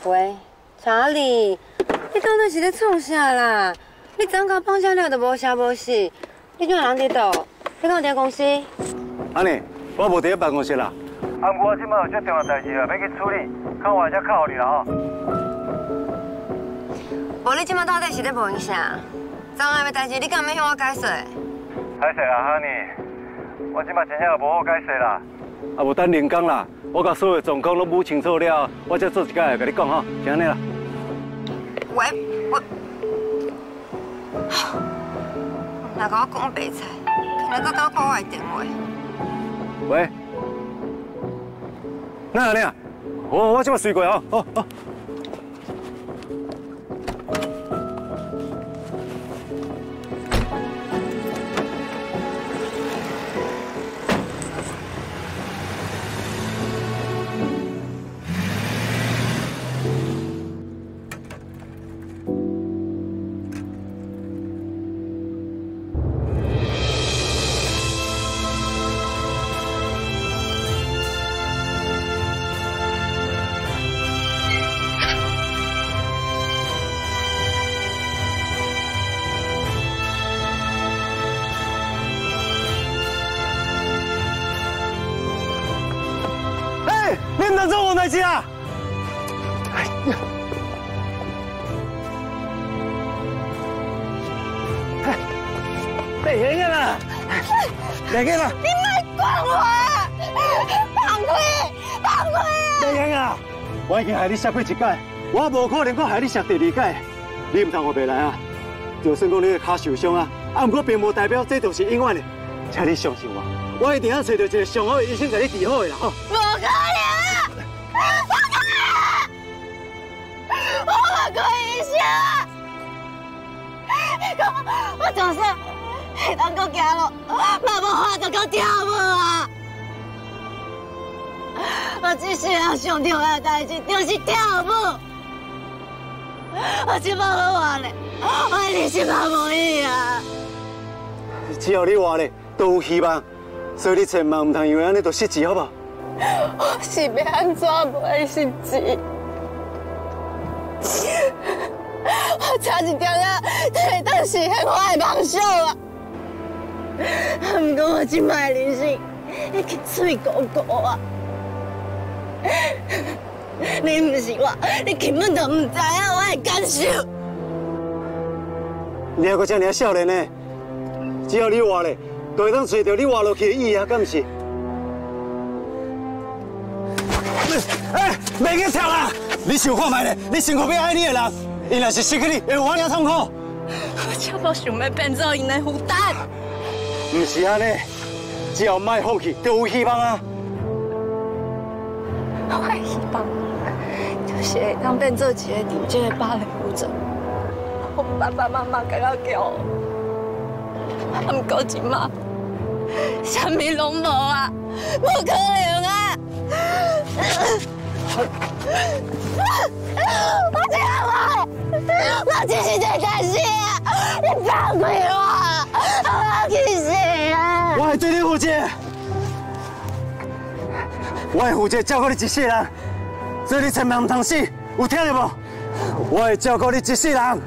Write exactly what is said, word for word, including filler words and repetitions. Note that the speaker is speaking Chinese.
喂，查理，你到底是咧创啥啦？你昨下放假了都无声无息，你怎人伫倒？你敢有伫公司？ 安尼，我无伫办公室啦。啊，我即摆有些重要代志啊，要去处理，看我才靠你啦吼。 无你即摆到底是咧无影啥？昨下的代志，你敢要向我解说？ 歹势啦，哈尼，我即摆真正无好解释啦。啊，无等人工啦，我甲所有状况拢补清楚了，我才做一解甲你讲吼，是安尼啦。 喂，我，若甲我讲白菜，今日再甲我挂我的电话。 喂，哪安尼啊？我我即摆随过哦，好好。你哪做我代志啊？哎呀！别个人啦，别个人啦！ 你莫管我啊！放开，放开啊！ 别个人啊！我已经害你摔过一届，我无可能再害你摔第二届。你唔通我袂来啊！就算讲你的脚受伤啊，啊，不过并无代表这就是永远的。请你相信我，我一定要找到一个上好的医生，给你治好的啦！哦， 不可能！放开啊！我不可以死！我就算会当搁行路，嘛无法度搁跳舞啊！我这世人上重要的代志就是跳舞。我即摆好活咧，我一生嘛无伊啊！ 只要你活咧，都有希望，所以你千万唔通因为安尼就失志，好不好？ 我是要安怎袂失志？我差一点仔就会当实现我的梦想啊！不过我即摆人生已经水糊糊啊！你唔是我，你根本就唔知影我的感受。 你还阁遮尔少年呢？只要你活咧，就会当找到你活落去的意义啊，敢唔是？哎，别去跳啦！你想看卖咧？你身躯要爱你的人，伊若是失去你，会有我遐痛苦？ 我真无想要变做因的负担。 唔是安尼，只要卖放弃，就有希望啊！ 我的希望就是会当变做一个顶尖的芭蕾舞者。我爸爸妈妈甲我叫我，啊，不过即马啥物拢无啊，无可能啊！我这样我，我只是在担心啊！你放开我，我要去死啊！ 我会对你负责，我会负责照顾你一世人，所以你千万唔通死，有听到无？我会照顾你一世人。